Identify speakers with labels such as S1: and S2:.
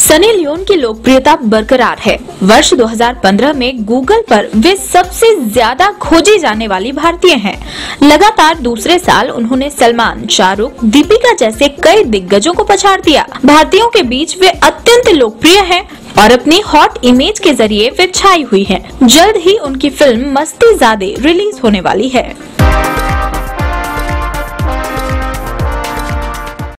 S1: Sunny Leone की लोकप्रियता बरकरार है। वर्ष 2015 में गूगल पर वे सबसे ज्यादा खोजी जाने वाली भारतीय हैं। लगातार दूसरे साल उन्होंने सलमान, शाहरुख, दीपिका जैसे कई दिग्गजों को पछाड़ दिया। भारतीयों के बीच वे अत्यंत लोकप्रिय हैं और अपनी हॉट इमेज के जरिए वे छाई हुई हैं। जल्द ही उनकी फिल्म मस्तीजादे रिलीज होने वाली है।